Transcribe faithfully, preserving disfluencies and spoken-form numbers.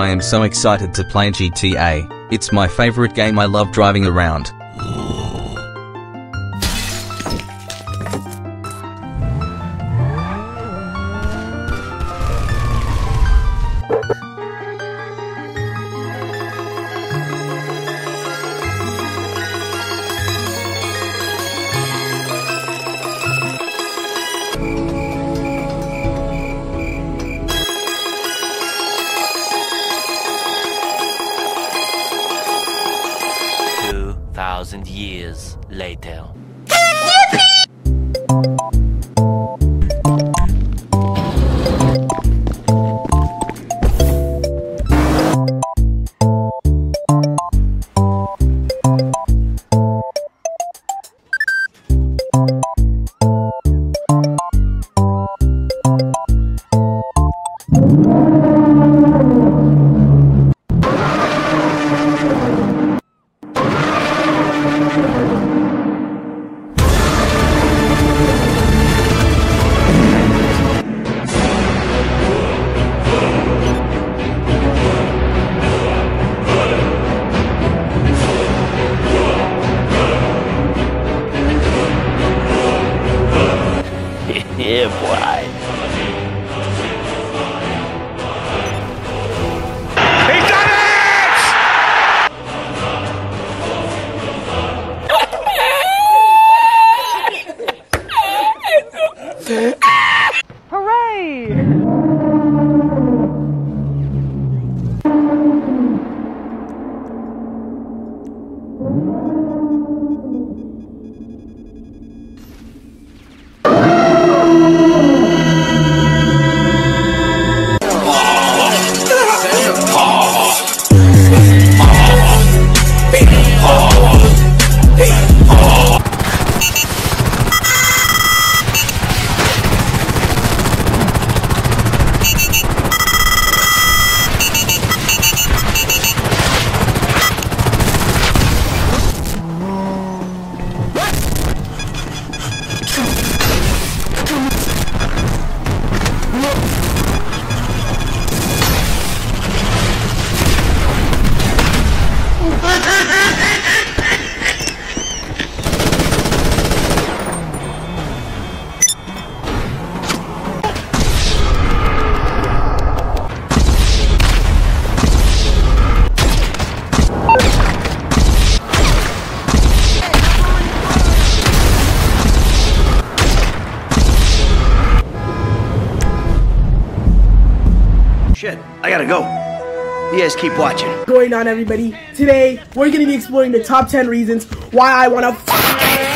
I am so excited to play G T A. It's my favorite game. I love driving around. Thousand years later. Yeah, boy. He done it! Hooray! Shit, I gotta go. You guys keep watching. What's going on, everybody? Today, we're gonna be exploring the top ten reasons why I wanna f